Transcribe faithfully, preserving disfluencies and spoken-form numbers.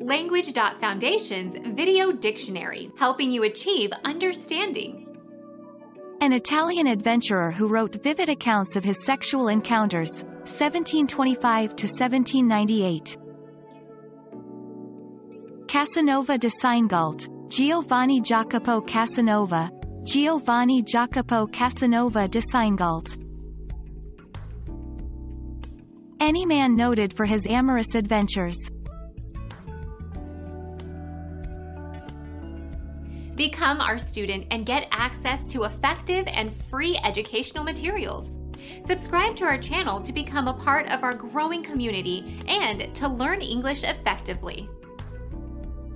Language Foundation's Video Dictionary, helping you achieve understanding. An Italian adventurer who wrote vivid accounts of his sexual encounters, seventeen twenty-five to seventeen ninety-eight. Casanova de Seingalt, Giovanni Jacopo Casanova, Giovanni Jacopo Casanova de Seingalt. Any man noted for his amorous adventures. Become our student and get access to effective and free educational materials. Subscribe to our channel to become a part of our growing community and to learn English effectively.